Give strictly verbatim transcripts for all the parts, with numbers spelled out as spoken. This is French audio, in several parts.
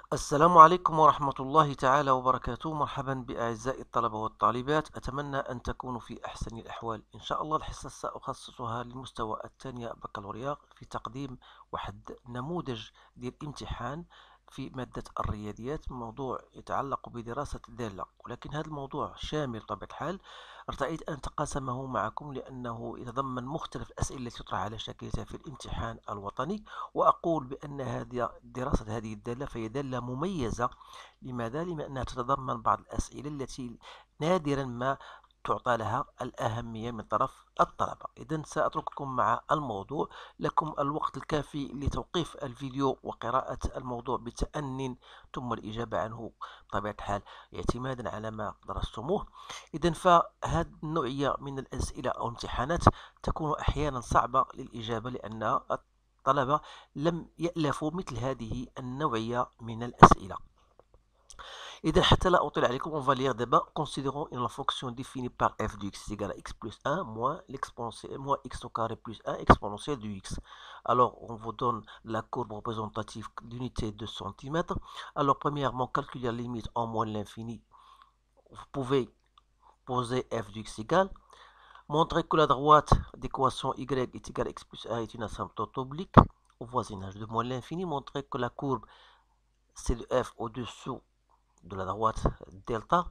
السلام عليكم ورحمة الله تعالى وبركاته. مرحبا بأعزائي الطلبة والطالبات، أتمنى أن تكونوا في أحسن الأحوال. إن شاء الله الحصة سأخصصها للمستوى الثاني بكالوريا في تقديم واحد نموذج ديال الامتحان في مادة الرياضيات، موضوع يتعلق بدراسة الدالة، ولكن هذا الموضوع شامل بطبيعة الحال. ارتأيت أن أتقاسمه معكم لأنه يتضمن مختلف الأسئلة التي تطرح على شاكلتها في الامتحان الوطني. وأقول بأن هذه دراسة هذه الدالة فهي دالة مميزة. لماذا؟ لما أنها تتضمن بعض الأسئلة التي نادرا ما تعطى لها الأهمية من طرف الطلبة. إذن سأترككم مع الموضوع، لكم الوقت الكافي لتوقيف الفيديو وقراءة الموضوع بتأن، ثم الإجابة عنه بطبيعة الحال اعتمادا على ما درستموه. إذن فهذه النوعية من الأسئلة أو الامتحانات تكون أحيانا صعبة للإجابة، لأن الطلبة لم يألفوا مثل هذه النوعية من الأسئلة. إذا حتى لا أطيل عليكم, on va lire d'abord. Considérons une fonction définie par f de x égale à x plus un moins l'exponentielle moins x au carré plus un exponentielle de x. Alors, on vous donne la courbe représentative d'unité de centimètres. Alors, premièrement, calculer la limite en moins l'infini. Vous pouvez poser f de x égale. Montrer que la droite d'équation y est égale à x plus un est une asymptote oblique au voisinage de moins l'infini. Montrer que la courbe C de f au-dessous de la droite delta.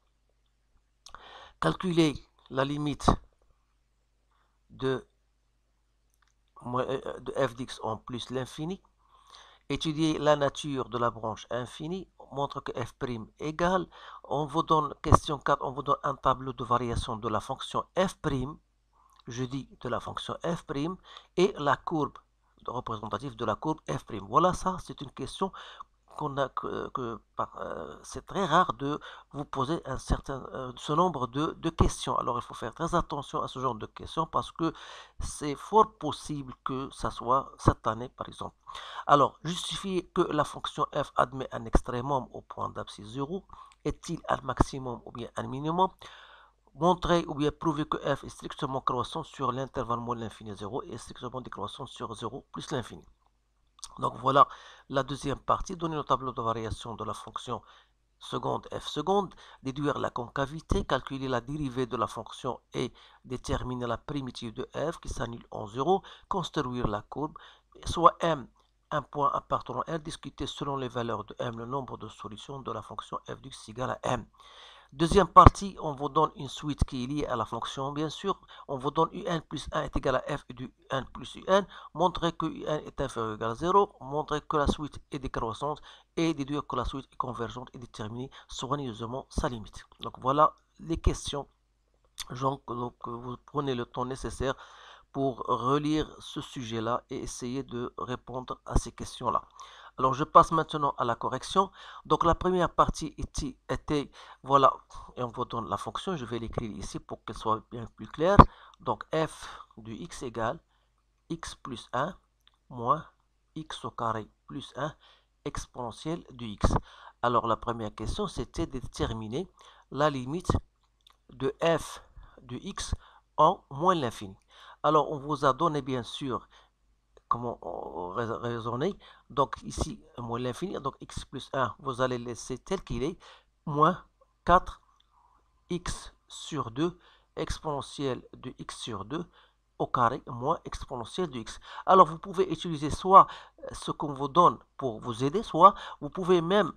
Calculer la limite de, de f d'x en plus l'infini. Étudier la nature de la branche infinie. Montre que f' égale. On vous donne, question quatre, on vous donne un tableau de variation de la fonction f'. Je dis de la fonction f' et la courbe représentative de la courbe f'. Voilà, ça c'est une question qu'on a que, que euh, c'est très rare de vous poser un certain euh, ce nombre de, de questions. Alors il faut faire très attention à ce genre de questions parce que c'est fort possible que ça soit cette année par exemple. Alors, justifier que la fonction f admet un extrémum au point d'abscisse zéro. Est-il un maximum ou bien un minimum? Montrer ou bien prouver que f est strictement croissant sur l'intervalle moins l'infini zéro et strictement décroissant sur zéro plus l'infini. Donc voilà la deuxième partie. Donner le tableau de variation de la fonction seconde f seconde. Déduire la concavité. Calculer la dérivée de la fonction et déterminer la primitive de f qui s'annule en zéro. Construire la courbe. Soit m un point appartenant à R. Discuter selon les valeurs de m le nombre de solutions de la fonction f de x égale à m. Deuxième partie, on vous donne une suite qui est liée à la fonction, bien sûr. On vous donne un plus un est égal à f du un plus un. Montrer que un est inférieur ou égal à zéro. Montrer que la suite est décroissante et déduire que la suite est convergente et déterminer soigneusement sa limite. Donc voilà les questions. Donc, donc vous prenez le temps nécessaire pour relire ce sujet-là et essayer de répondre à ces questions-là. Alors, je passe maintenant à la correction. Donc, la première partie était, était, voilà, et on vous donne la fonction. Je vais l'écrire ici pour qu'elle soit bien plus claire. Donc, f de x égale x plus un moins x au carré plus un exponentielle de x. Alors, la première question, c'était de déterminer la limite de f de x en moins l'infini. Alors, on vous a donné, bien sûr, comment raisonner. Donc ici, moins l'infini, donc x plus un, vous allez laisser tel qu'il est, moins quatre x sur deux, exponentielle de x sur deux, au carré, moins exponentielle de x. Alors vous pouvez utiliser soit ce qu'on vous donne pour vous aider, soit vous pouvez même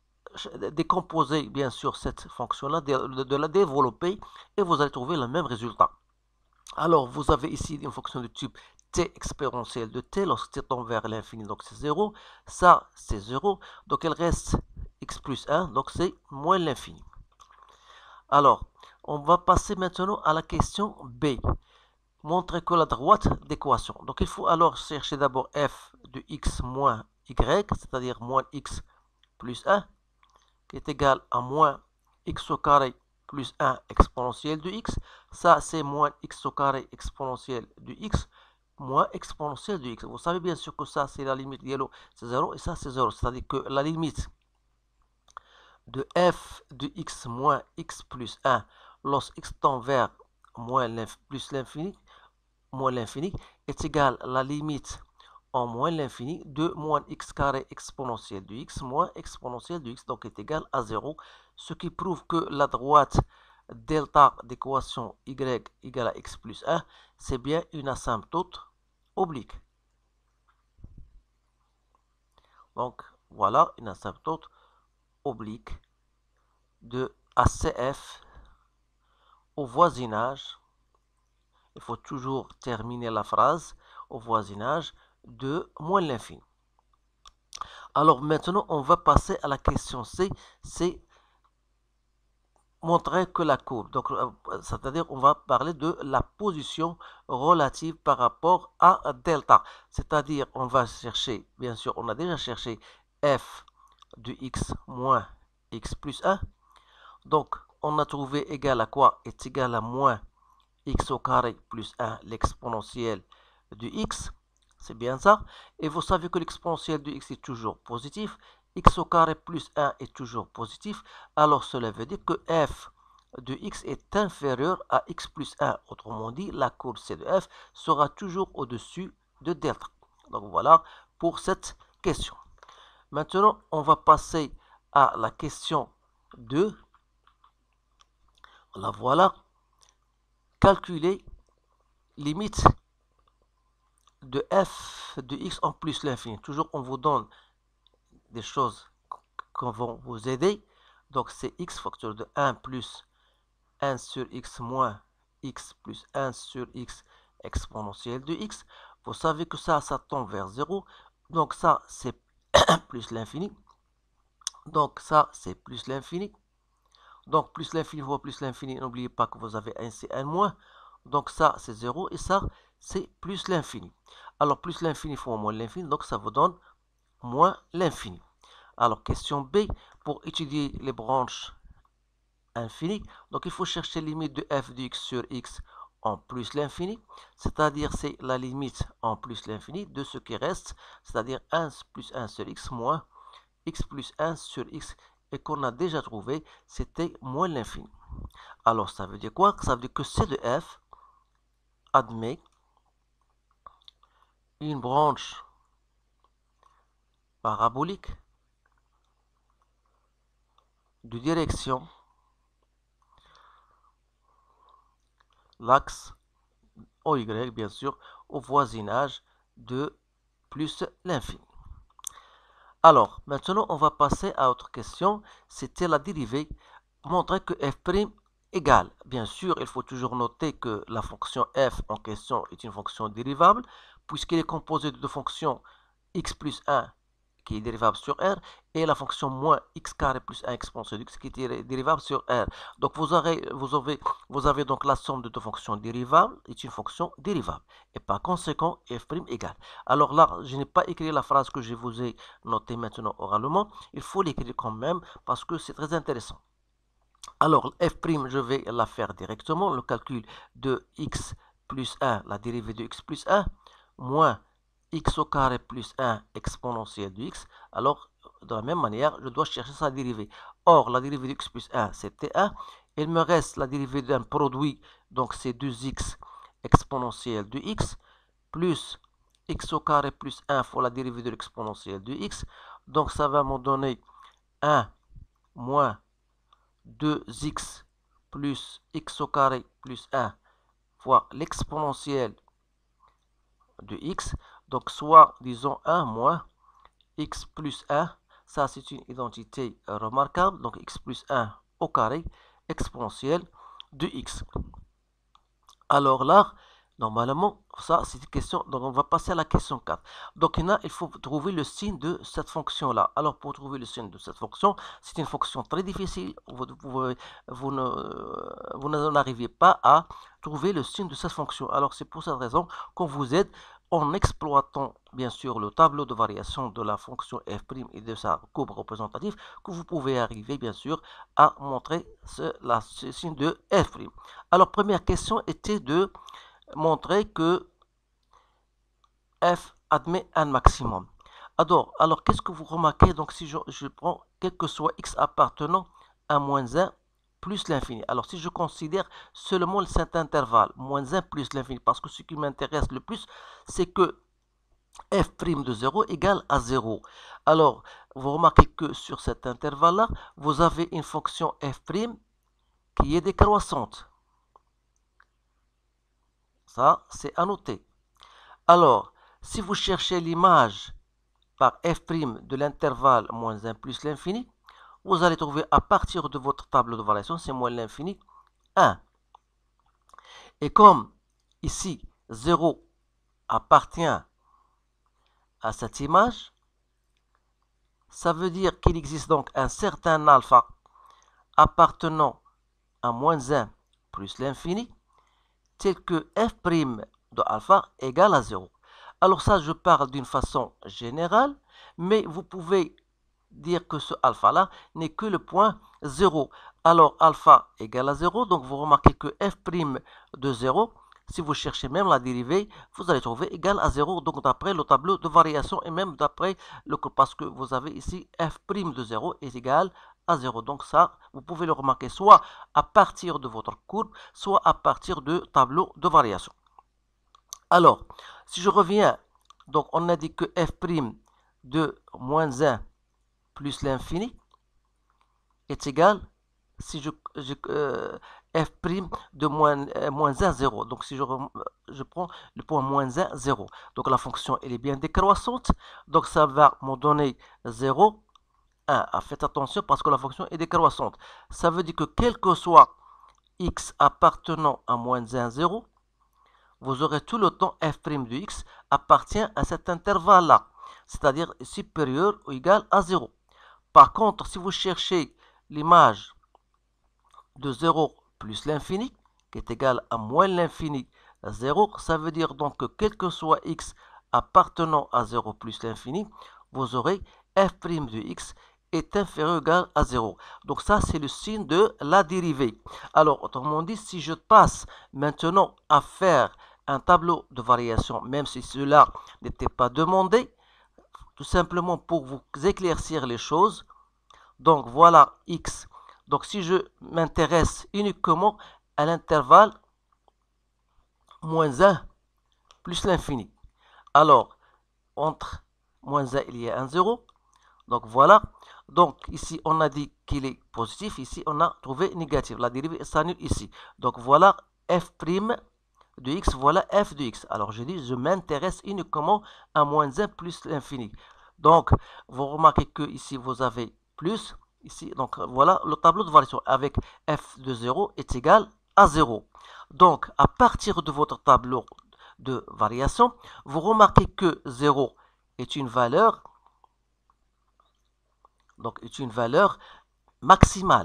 décomposer, bien sûr, cette fonction-là, de, de la développer, et vous allez trouver le même résultat. Alors, vous avez ici une fonction de type t exponentielle de t lorsque t tend vers l'infini, donc c'est zéro. Ça, c'est zéro. Donc, il reste x plus un, donc c'est moins l'infini. Alors, on va passer maintenant à la question B. Montrer que la droite d'équation. Donc, il faut alors chercher d'abord f de x moins y, c'est-à-dire moins x plus un, qui est égal à moins x au carré plus un exponentielle de x. Ça, c'est moins x au carré exponentielle de x moins exponentielle de x. Vous savez bien sûr que ça, c'est la limite de c'est zéro et ça, c'est zéro. C'est-à-dire que la limite de f de x moins x plus un lorsque x tend vers moins plus l'infini, moins l'infini, est égale à la limite en moins l'infini de moins x carré exponentielle de x moins exponentielle de x, donc est égal à zéro, ce qui prouve que la droite delta d'équation y égale à x plus un, c'est bien une asymptote oblique. Donc voilà une asymptote oblique de A C F au voisinage, il faut toujours terminer la phrase, au voisinage de moins l'infini. Alors maintenant, on va passer à la question C, c'est montrer que la courbe, donc c'est-à-dire on va parler de la position relative par rapport à delta, c'est-à-dire on va chercher, bien sûr, on a déjà cherché f de x moins x plus un, donc on a trouvé égal à quoi? Est égal à moins x au carré plus un, l'exponentielle de x, c'est bien ça, et vous savez que l'exponentielle de x est toujours positif, x au carré plus un est toujours positif, alors cela veut dire que f de x est inférieur à x plus un, autrement dit, la courbe C de f sera toujours au-dessus de delta. Donc voilà pour cette question. Maintenant, on va passer à la question deux. La voilà. Calculer limite de f de x en plus l'infini. Toujours, on vous donne des choses qui vont vous aider. Donc, c'est x facteur de un plus un sur x moins x plus un sur x exponentielle de x. Vous savez que ça, ça tombe vers zéro. Donc, ça, c'est plus l'infini. Donc, ça, c'est plus l'infini. Donc, plus l'infini fois plus l'infini, n'oubliez pas que vous avez un, c'est un moins. Donc, ça, c'est zéro. Et ça, c'est plus l'infini. Alors, plus l'infini fois moins l'infini, donc ça vous donne moins l'infini. Alors, question B, pour étudier les branches infinies, donc il faut chercher la limite de f de x sur x en plus l'infini, c'est-à-dire c'est la limite en plus l'infini de ce qui reste, c'est-à-dire un plus un sur x moins x plus un sur x, et qu'on a déjà trouvé, c'était moins l'infini. Alors, ça veut dire quoi? Ça veut dire que C de f admet une branche parabolique de direction l'axe O Y, bien sûr, au voisinage de plus l'infini. Alors, maintenant, on va passer à autre question. C'était la dérivée. Montrer que f' égale. Bien sûr, il faut toujours noter que la fonction f en question est une fonction dérivable, puisqu'elle est composée de deux fonctions x plus un qui est dérivable sur R, et la fonction moins x carré plus un exponentielle de x qui est dérivable sur R. Donc vous avez, vous avez, vous avez donc la somme de deux fonctions dérivables est une fonction dérivable. Et par conséquent, f' égale. Alors là, je n'ai pas écrit la phrase que je vous ai notée maintenant oralement. Il faut l'écrire quand même parce que c'est très intéressant. Alors, f', je vais la faire directement. Le calcul de x plus un, la dérivée de x plus un, moins x au carré plus un exponentielle de x. Alors, de la même manière, je dois chercher sa dérivée. Or, la dérivée de x plus un, c'était un. Il me reste la dérivée d'un produit, donc c'est deux x exponentielle de x, plus x au carré plus un fois la dérivée de l'exponentielle de x. Donc, ça va me donner un moins deux x plus x au carré plus un fois l'exponentielle de x. Donc, soit, disons, un moins x plus un. Ça, c'est une identité remarquable. Donc, x plus un au carré exponentielle de x. Alors là, normalement, ça, c'est une question. Donc, on va passer à la question quatre. Donc, il, a, il faut trouver le signe de cette fonction-là. Alors, pour trouver le signe de cette fonction, c'est une fonction très difficile. Vous, vous, vous ne, vous n'arrivez pas à trouver le signe de cette fonction. Alors, c'est pour cette raison qu'on vous aide en exploitant, bien sûr, le tableau de variation de la fonction f' et de sa courbe représentative, que vous pouvez arriver, bien sûr, à montrer ce, la, ce signe de f'. Alors, première question était de montrer que f admet un maximum. Alors, alors qu'est-ce que vous remarquez? Donc, si je, je prends quel que soit x appartenant à moins un plus l'infini. Alors, si je considère seulement cet intervalle, moins un plus l'infini, parce que ce qui m'intéresse le plus, c'est que f' de zéro égale à zéro. Alors, vous remarquez que sur cet intervalle-là, vous avez une fonction f' qui est décroissante. Ça, c'est à noter. Alors, si vous cherchez l'image par f' de l'intervalle moins un plus l'infini, vous allez trouver à partir de votre tableau de variation, c'est moins l'infini, un. Et comme ici, zéro appartient à cette image, ça veut dire qu'il existe donc un certain alpha appartenant à moins un plus l'infini, tel que f' de alpha égale à zéro. Alors ça, je parle d'une façon générale, mais vous pouvez dire que ce alpha-là n'est que le point zéro. Alors alpha égale à zéro, donc vous remarquez que f' de zéro, si vous cherchez même la dérivée, vous allez trouver égal à zéro, donc d'après le tableau de variation et même d'après le parce que vous avez ici f' de zéro est égal à zéro. Donc ça, vous pouvez le remarquer soit à partir de votre courbe, soit à partir de tableau de variation. Alors, si je reviens, donc on a dit que f' de moins un plus l'infini est égal, si je, je euh, f' de moins, euh, moins un, zéro. Donc si je, je prends le point moins un, zéro. Donc la fonction elle est bien décroissante. Donc ça va me donner zéro, un. Ah, faites attention parce que la fonction est décroissante. Ça veut dire que quel que soit x appartenant à moins un, zéro, vous aurez tout le temps f' de x appartient à cet intervalle-là, c'est-à-dire supérieur ou égal à zéro. Par contre, si vous cherchez l'image de zéro plus l'infini, qui est égal à moins l'infini zéro, ça veut dire donc que quel que soit x appartenant à zéro plus l'infini, vous aurez f' de x est inférieur ou égal à zéro. Donc ça, c'est le signe de la dérivée. Alors, autrement dit, si je passe maintenant à faire un tableau de variation, même si cela n'était pas demandé, tout simplement pour vous éclaircir les choses. Donc voilà x. Donc si je m'intéresse uniquement à l'intervalle moins un plus l'infini. Alors, entre moins un, il y a un zéro. Donc voilà. Donc ici, on a dit qu'il est positif. Ici, on a trouvé négatif. La dérivée s'annule ici. Donc voilà f' de x, voilà f de x. Alors je dis, je m'intéresse uniquement à moins un plus l'infini. Donc, vous remarquez que ici, vous avez plus. Ici, donc voilà le tableau de variation avec f de zéro est égal à zéro. Donc, à partir de votre tableau de variation, vous remarquez que zéro est une valeur, donc est une valeur maximale.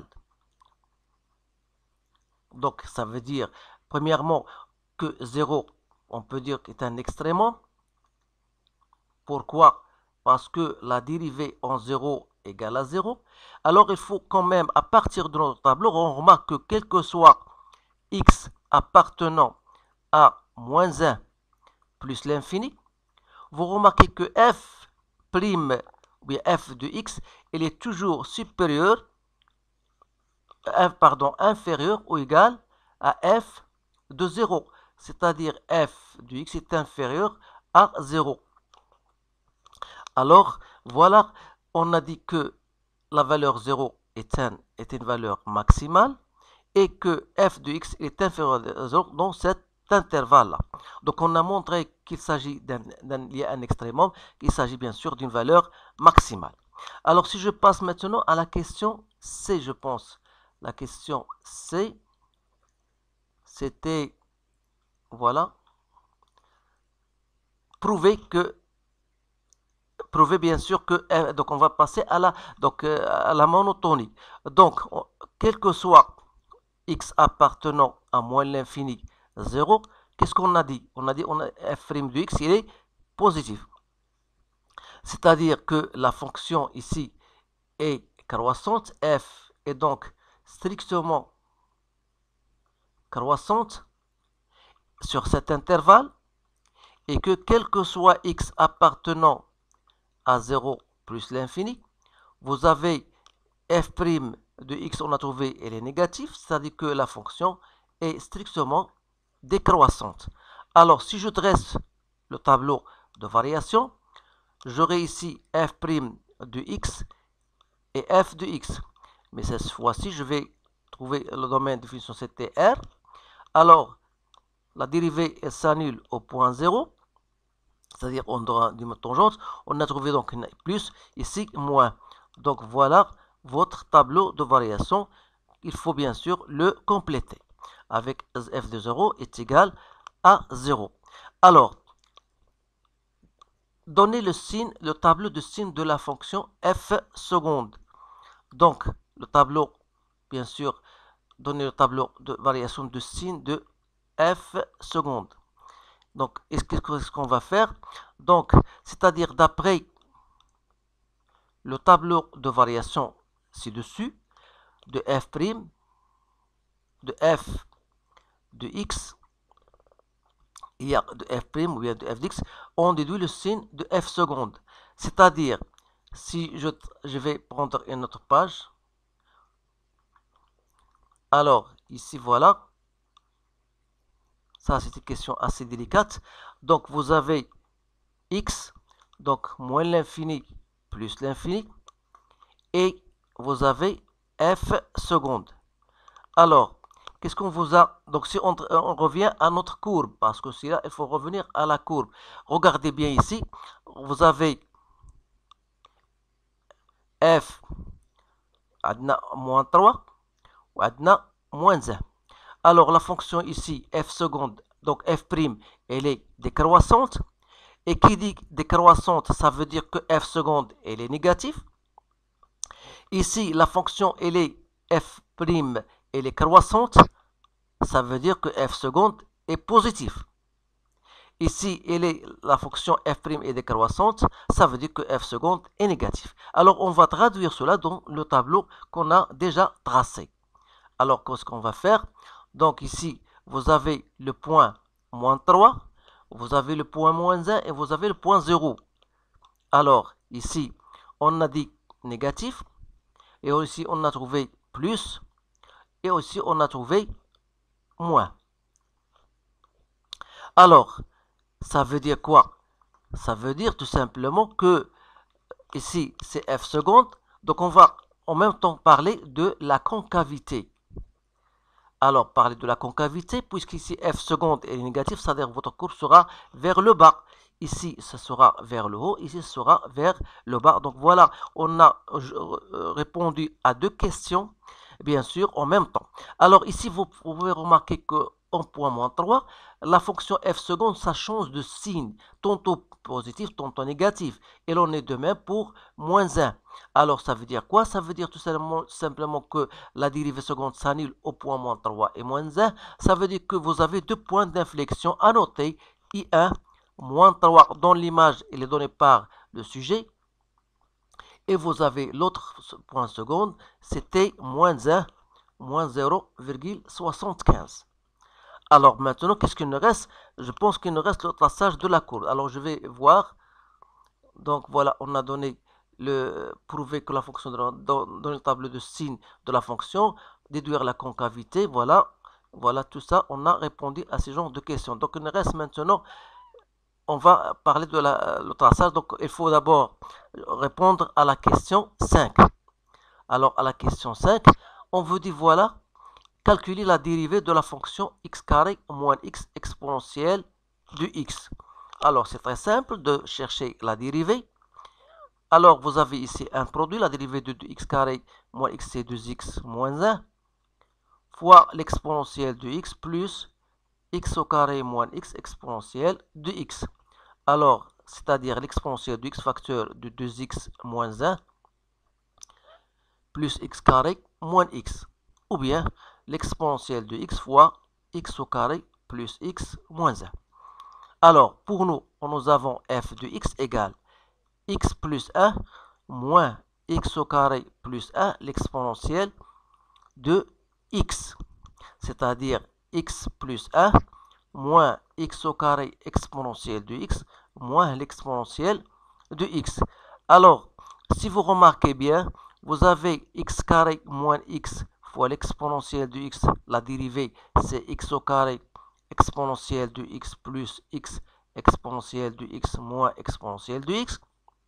Donc, ça veut dire, premièrement, que zéro, on peut dire qu'est un extrémum. Pourquoi? Parce que la dérivée en zéro égale à zéro. Alors, il faut quand même, à partir de notre tableau, on remarque que quel que soit x appartenant à moins un plus l'infini, vous remarquez que f', ou bien f de x, il est toujours supérieur, pardon, inférieur ou égal à f de zéro. C'est-à-dire f de x est inférieur à zéro. Alors, voilà, on a dit que la valeur zéro est, un, est une valeur maximale et que f de x est inférieur à zéro dans cet intervalle-là. Donc, on a montré qu'il s'agit d'un un extrémum, qu'il s'agit bien sûr d'une valeur maximale. Alors, si je passe maintenant à la question C, je pense. La question C, c'était, voilà, prouver que prouver bien sûr que, donc on va passer à la, donc, à la monotonie. Donc, quel que soit x appartenant à moins l'infini zéro, qu'est-ce qu'on a dit? On a dit on a f' de x, il est positif. C'est-à-dire que la fonction ici est croissante, f est donc strictement croissante sur cet intervalle et que quel que soit x appartenant à zéro plus l'infini, vous avez f' de x, on a trouvé, elle est négative, c'est-à-dire que la fonction est strictement décroissante. Alors, si je dresse le tableau de variation. J'aurai ici f' de x et f de x. Mais cette fois-ci, je vais trouver le domaine de fonction c'était R. Alors, la dérivée s'annule au point zéro. C'est-à-dire on aura une tangente. On a trouvé donc une plus, ici moins. Donc voilà votre tableau de variation. Il faut bien sûr le compléter. Avec f de zéro est égal à zéro. Alors, donnez le signe, le tableau de signe de la fonction f seconde. Donc, le tableau, bien sûr, donnez le tableau de variation de signe de f seconde. Donc, qu'est-ce qu'on va faire? Donc, c'est-à-dire d'après le tableau de variation ci-dessus, de f', de f de x, il y a de f' ou bien de f d'x, on déduit le signe de f seconde. C'est-à-dire, si je, je vais prendre une autre page, alors, ici, voilà, ça c'est une question assez délicate. Donc, vous avez x, donc moins l'infini plus l'infini, et vous avez f seconde. Alors, qu'est-ce qu'on vous a? Donc, si on, on revient à notre courbe, parce que c'est là, il faut revenir à la courbe. Regardez bien ici, vous avez f adna moins trois ou adna moins un. Alors, la fonction ici, f seconde, donc f', elle est décroissante. Et qui dit décroissante, ça veut dire que f seconde, elle est négative. Ici, la fonction, elle est f', elle est croissante. Ça veut dire que f seconde est positive. Ici, elle est, la fonction f' est décroissante. Ça veut dire que f seconde est négative. Alors, on va traduire cela dans le tableau qu'on a déjà tracé. Alors, qu'est-ce qu'on va faire? Donc, ici, vous avez le point moins trois. Vous avez le point moins un et vous avez le point zéro. Alors, ici, on a dit négatif. Et aussi, on a trouvé plus. Et aussi, on a trouvé moins. Alors, ça veut dire quoi? Ça veut dire tout simplement que ici, c'est f seconde. Donc, on va en même temps parler de la concavité. Alors, parler de la concavité, puisqu'ici f seconde est négatif, c'est-à-dire que votre courbe sera vers le bas. Ici, ce sera vers le haut, ici, ce sera vers le bas. Donc voilà, on a répondu à deux questions, bien sûr, en même temps. Alors ici, vous pouvez remarquer que en point moins trois, la fonction f seconde, ça change de signe, tantôt positif, tantôt négatif. Et l'on est de même pour moins un. Alors, ça veut dire quoi? Ça veut dire tout simplement, simplement que la dérivée seconde s'annule au point moins trois et moins un. Ça veut dire que vous avez deux points d'inflexion à noter, I un, moins trois dans l'image, il est donné par le sujet. Et vous avez l'autre point seconde, c'était moins un, moins zéro virgule soixante-quinze. Alors maintenant, qu'est-ce qu'il nous reste? Je pense qu'il nous reste le traçage de la courbe. Alors je vais voir. Donc voilà, on a donné le prouver que la fonction de la, dans, dans le tableau de signe de la fonction, déduire la concavité, voilà, voilà tout ça, on a répondu à ce genre de questions. Donc il nous reste maintenant, on va parler de la, le traçage. Donc il faut d'abord répondre à la question cinq. Alors à la question cinq, on vous dit voilà, calculer la dérivée de la fonction x carré moins x exponentielle de x. Alors, c'est très simple de chercher la dérivée. Alors, vous avez ici un produit, la dérivée de deux x carré moins x c'est deux x moins un, fois l'exponentielle de x plus x au carré moins x exponentielle de x. Alors, c'est-à-dire l'exponentielle de x facteur de deux x moins un plus x carré moins x. Ou bien l'exponentielle de x fois x au carré plus x moins un. Alors, pour nous, nous avons f de x égale x plus un moins x au carré plus un, l'exponentielle de x. C'est-à-dire x plus un moins x au carré exponentielle de x moins l'exponentielle de x. Alors, si vous remarquez bien, vous avez x carré moins x fois l'exponentielle de x, la dérivée c'est x au carré exponentielle de x plus x exponentielle de x moins exponentielle de x.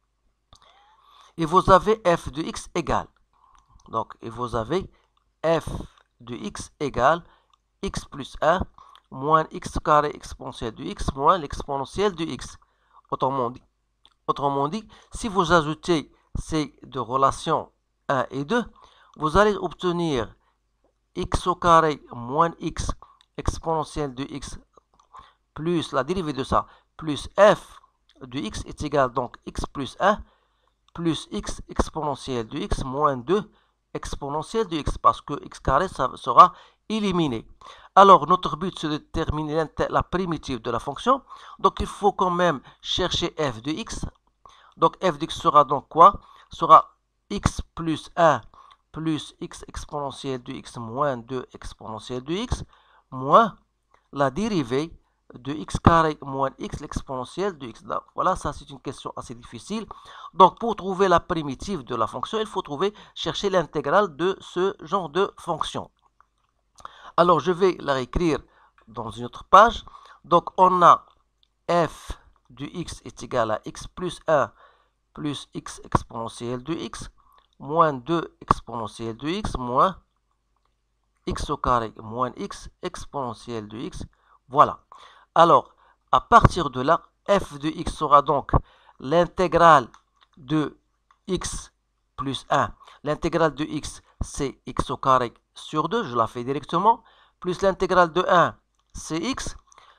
Et vous avez f de x égale. Donc, et vous avez f de x égale x plus un moins x carré exponentielle de x moins l'exponentielle de x. Autrement dit, autrement dit, si vous ajoutez ces deux relations un et deux, vous allez obtenir x au carré moins x exponentielle de x plus la dérivée de ça, plus f de x est égal donc x plus un plus x exponentielle de x moins deux exponentielle de x, parce que x carré ça sera éliminé. Alors notre but c'est de déterminer la primitive de la fonction, donc il faut quand même chercher f de x. Donc f de x sera donc quoi? Sera x plus un plus x exponentielle de x moins deux exponentielle de x moins la dérivée de x carré moins x l'exponentielle de x. Donc, voilà, ça c'est une question assez difficile. Donc pour trouver la primitive de la fonction, il faut trouver, chercher l'intégrale de ce genre de fonction. Alors je vais la réécrire dans une autre page. Donc on a f de x est égal à x plus un plus x exponentielle de x moins deux exponentielle de x moins x au carré moins x exponentielle de x. Voilà. Alors, à partir de là, f de x sera donc l'intégrale de x plus un. L'intégrale de x, c'est x au carré sur deux, je la fais directement, plus l'intégrale de un, c'est x,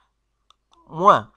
moins,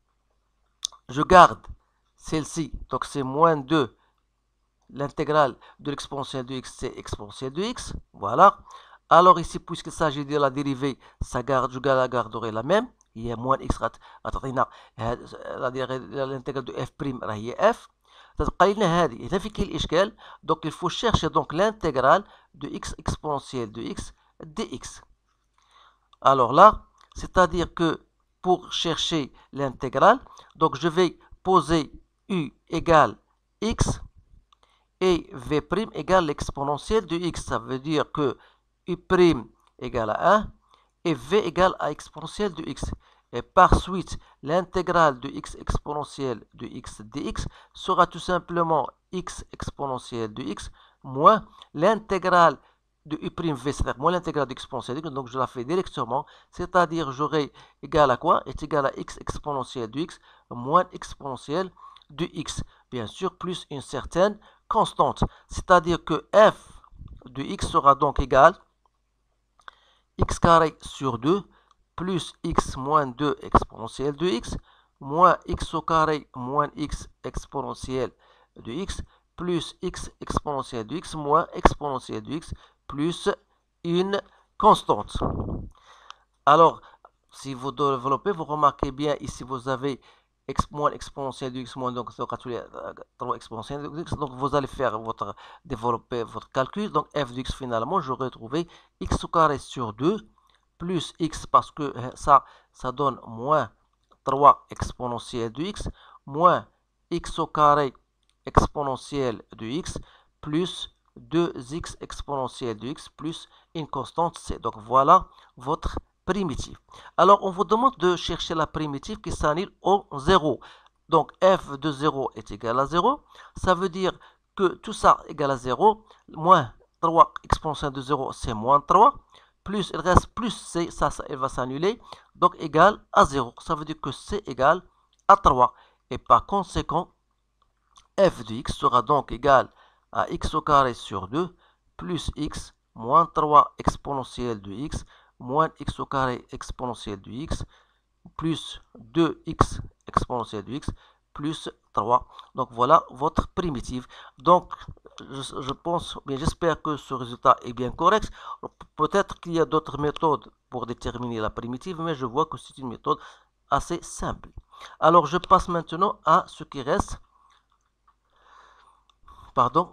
je garde celle-ci, donc c'est moins deux, l'intégrale de l'exponentielle de x, c'est exponentielle de x, voilà. Alors ici, puisqu'il s'agit de la dérivée, ça garde, je garderai la même. Il y a moins x عطينا l'intégrale de f prime هي f. تبقى لنا هذه. إذا في كاين الإشكال donc il faut chercher donc l'intégrale de x exponentielle de x dx. Alors là, c'est-à-dire que pour chercher l'intégrale, donc je vais poser u égale x et v prime égale l'exponentielle de x. Ça veut dire que u prime égale à un et v égale à exponentielle de x. Et par suite, l'intégrale de x exponentielle de x dx sera tout simplement x exponentielle de x moins l'intégrale de u prime v, c'est-à-dire moins l'intégrale de exponentielle de x. Donc je la fais directement, c'est-à-dire j'aurai égal à quoi? Est égal à x exponentielle de x moins exponentielle de x. Bien sûr, plus une certaine constante. C'est-à-dire que f de x sera donc égal x carré sur deux plus x moins deux exponentielle de x moins x au carré moins x exponentielle de x plus x exponentielle de x moins exponentielle de x plus une constante. Alors, si vous développez, vous remarquez bien ici, vous avez x moins exponentielle de x moins donc trois exponentielle de x. Donc vous allez faire votre développer votre calcul. Donc f de x finalement, je retrouve x au carré sur deux plus x parce que ça, ça donne moins trois exponentielle de x moins x au carré exponentielle de x plus deux x exponentielle de x plus une constante c. Donc voilà votre primitive. Alors on vous demande de chercher la primitive qui s'annule au zéro. Donc f de zéro est égal à zéro. Ça veut dire que tout ça est égal à zéro. Moins trois exponentielle de zéro, c'est moins trois. Plus il reste plus c, ça, ça il va s'annuler. Donc égal à zéro. Ça veut dire que c égale à trois. Et par conséquent, f de x sera donc égal à x au carré sur deux plus x moins trois exponentielle de x moins x au carré exponentielle de x plus deux x exponentielle de x plus trois. Donc voilà votre primitive. Donc je, je pense, bien j'espère que ce résultat est bien correct. Peut-être qu'il y a d'autres méthodes pour déterminer la primitive, mais je vois que c'est une méthode assez simple. Alors je passe maintenant à ce qui reste. Pardon.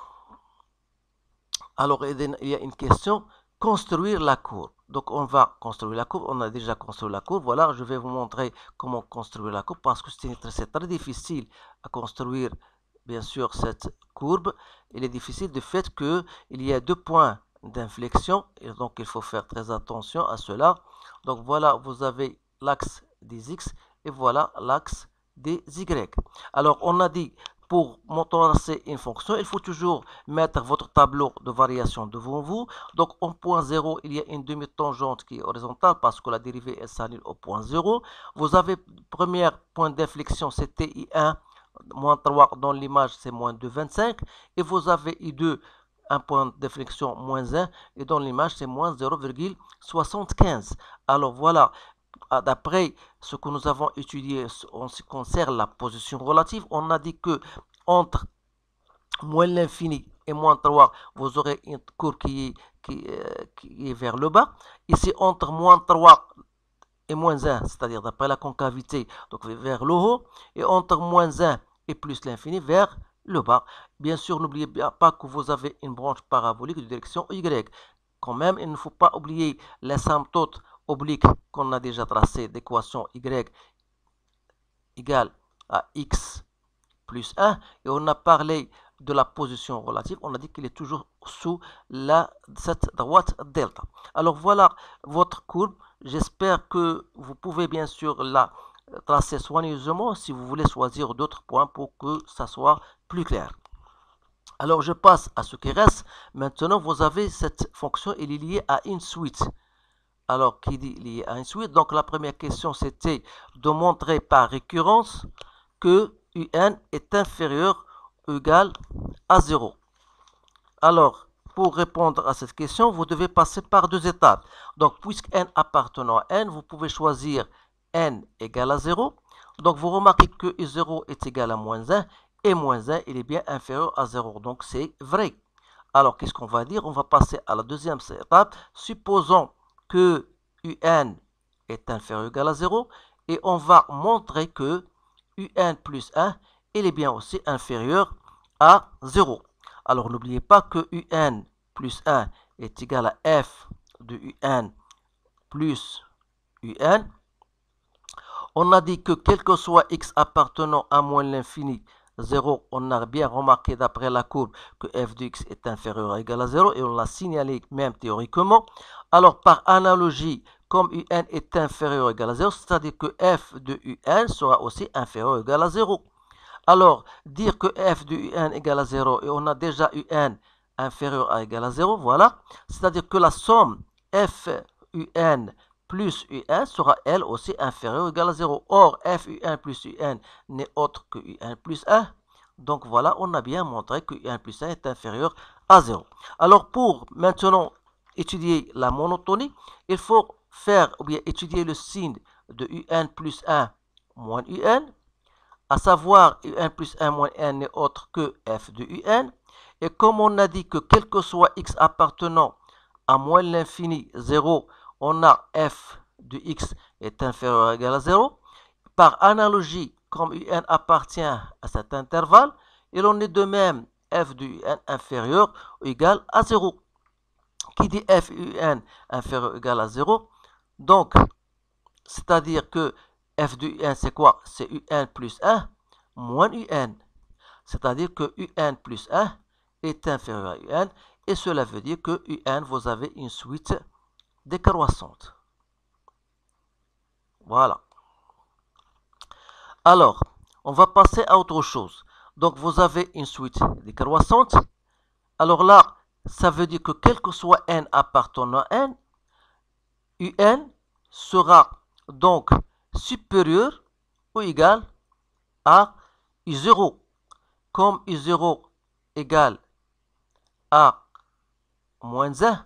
Alors il y a une question, construire la courbe. Donc on va construire la courbe, on a déjà construit la courbe. Voilà, je vais vous montrer comment construire la courbe parce que c'est très difficile à construire, bien sûr, cette courbe. Il est difficile du fait qu'il y a deux points d'inflexion et donc il faut faire très attention à cela. Donc voilà, vous avez l'axe des x et et voilà l'axe des Y. Alors, on a dit, pour tracer une fonction, il faut toujours mettre votre tableau de variation devant vous. Donc, en point zéro, il y a une demi-tangente qui est horizontale parce que la dérivée est s'annule au point zéro. Vous avez, premier point d'inflexion, c'était I un, moins trois, dans l'image, c'est moins deux virgule vingt-cinq. Et vous avez I deux, un point d'inflexion, moins un, et dans l'image, c'est moins zéro virgule soixante-quinze. Alors, voilà. D'après ce que nous avons étudié en ce qui concerne la position relative, on a dit que entre moins l'infini et moins trois, vous aurez une courbe qui est, qui, euh, qui est vers le bas. Ici, entre moins trois et moins un, c'est-à-dire d'après la concavité, donc vers le haut, et entre moins un et plus l'infini vers le bas. Bien sûr, n'oubliez pas que vous avez une branche parabolique de direction Y. Quand même, il ne faut pas oublier l'asymptote oblique qu'on a déjà tracé d'équation Y égale à X plus un. Et on a parlé de la position relative. On a dit qu'il est toujours sous la, cette droite delta. Alors voilà votre courbe. J'espère que vous pouvez bien sûr la tracer soigneusement si vous voulez choisir d'autres points pour que ça soit plus clair. Alors je passe à ce qui reste. Maintenant, vous avez cette fonction, elle est liée à une suite. Alors, qui dit lié à une suite? Donc, la première question, c'était de montrer par récurrence que U N est inférieur ou égal à zéro. Alors, pour répondre à cette question, vous devez passer par deux étapes. Donc, puisque N appartenant à N, vous pouvez choisir N égale à zéro. Donc, vous remarquez que zéro est égal à moins un et moins un, il est bien inférieur à zéro. Donc, c'est vrai. Alors, qu'est-ce qu'on va dire? On va passer à la deuxième étape. Supposons que U N est inférieur ou égal à zéro et on va montrer que U N plus un, il est bien aussi inférieur à zéro. Alors n'oubliez pas que U N plus un est égal à F de U N plus U N. On a dit que quel que soit X appartenant à moins l'infini, zéro, on a bien remarqué d'après la courbe que f de x est inférieur ou égal à zéro et on l'a signalé même théoriquement. Alors par analogie, comme un est inférieur ou égal à zéro, c'est-à-dire que f de un sera aussi inférieur ou égal à zéro. Alors dire que f de un égale à zéro et on a déjà un inférieur à égal à zéro, voilà. C'est-à-dire que la somme f un plus un sera elle aussi inférieure ou égale à zéro. Or, f un plus un n'est autre que un plus un. Donc voilà, on a bien montré que un plus un est inférieur à zéro. Alors pour maintenant étudier la monotonie, il faut faire ou bien étudier le signe de un plus un moins un, à savoir un plus un moins un n'est autre que f de un. Et comme on a dit que quel que soit x appartenant à moins l'infini zéro, on a f de x est inférieur ou égal à zéro. Par analogie, comme un appartient à cet intervalle, il en est de même f de un inférieur ou égal à zéro. Qui dit f un inférieur ou égal à zéro, donc, c'est-à-dire que f de un c'est quoi? C'est un plus un moins un. C'est-à-dire que un plus un est inférieur à un, et cela veut dire que un, vous avez une suite décroissante. Voilà. Alors, on va passer à autre chose. Donc, vous avez une suite décroissante. Alors là, ça veut dire que quel que soit n appartenant à n, un sera donc supérieur ou égal à u zéro. Comme u zéro égale à moins un,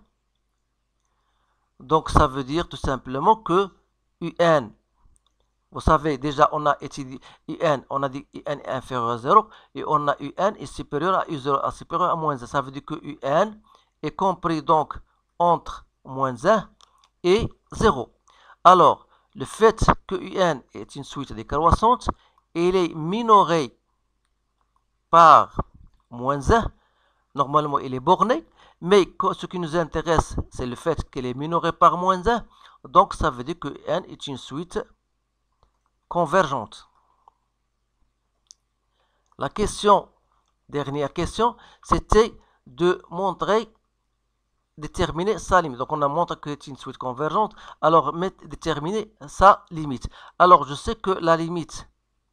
donc ça veut dire tout simplement que un, vous savez déjà on a étudié un, on a dit un est inférieur à zéro et on a un est supérieur à u zéro, à supérieur à moins un. Ça veut dire que un est compris donc entre moins un et zéro. Alors le fait que un est une suite décroissante, il est minoré par moins un, normalement il est borné, mais ce qui nous intéresse, c'est le fait qu'elle est minorée par moins un. Donc, ça veut dire que n est une suite convergente. La question, dernière question, c'était de montrer déterminer sa limite. Donc on a montré que c'est une suite convergente. Alors déterminer sa limite. Alors je sais que la limite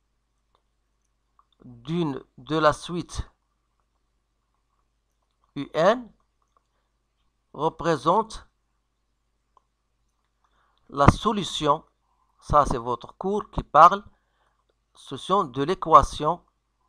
d'une de la suite U N représente la solution, ça c'est votre cours qui parle, solution de l'équation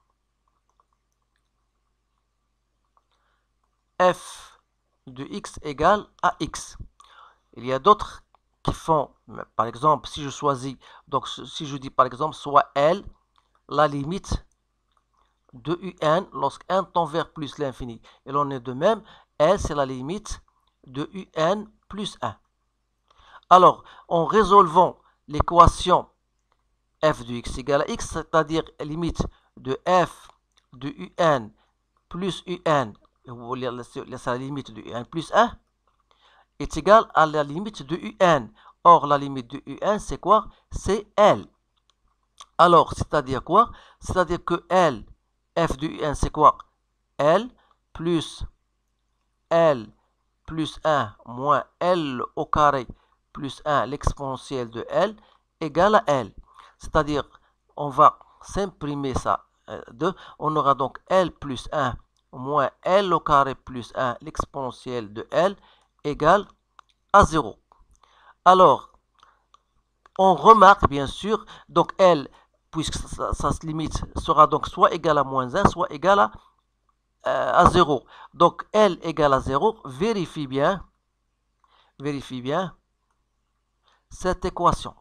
f de x égale à x. Il y a d'autres qui font, par exemple, si je choisis, donc si je dis par exemple, soit L, la limite de Un lorsque un tend vers plus l'infini. Et l'on est de même, L c'est la limite de Un plus un. Alors, en résolvant l'équation f de x égale à x, c'est-à-dire limite de f de Un plus Un, c'est la limite de Un plus un, est égal à la limite de Un. Or, la limite de Un, c'est quoi? C'est L. Alors, c'est-à-dire quoi? C'est-à-dire que L, f de Un, c'est quoi? L plus L plus un moins L au carré plus un, l'exponentielle de L, égale à L. C'est-à-dire, on va s'imprimer ça. De, on aura donc L plus un moins L au carré plus un, l'exponentielle de L, égale à zéro. Alors, on remarque bien sûr, donc L, puisque sa, sa limite sera donc soit égale à moins un, soit égale à, euh, à zéro. Donc L égale à zéro, vérifie bien, vérifie bien cette équation.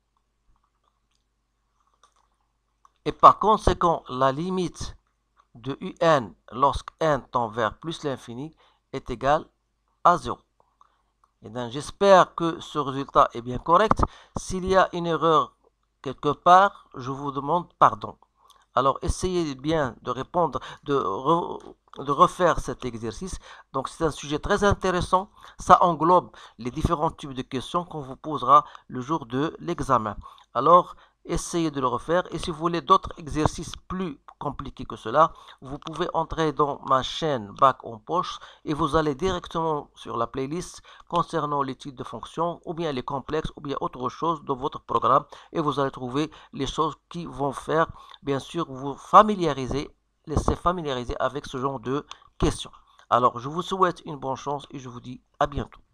Et par conséquent, la limite de Un lorsque n tend vers plus l'infini est égale à zéro. J'espère que ce résultat est bien correct. S'il y a une erreur quelque part, je vous demande pardon. Alors essayez bien de répondre, de, re, de refaire cet exercice. Donc c'est un sujet très intéressant. Ça englobe les différents types de questions qu'on vous posera le jour de l'examen. Alors essayez de le refaire. Et si vous voulez d'autres exercices plus compliqués que cela, vous pouvez entrer dans ma chaîne Bac en poche et vous allez directement sur la playlist concernant les types de fonctions ou bien les complexes ou bien autre chose dans votre programme et vous allez trouver les choses qui vont faire bien sûr vous familiariser, laisser familiariser avec ce genre de questions. Alors je vous souhaite une bonne chance et je vous dis à bientôt.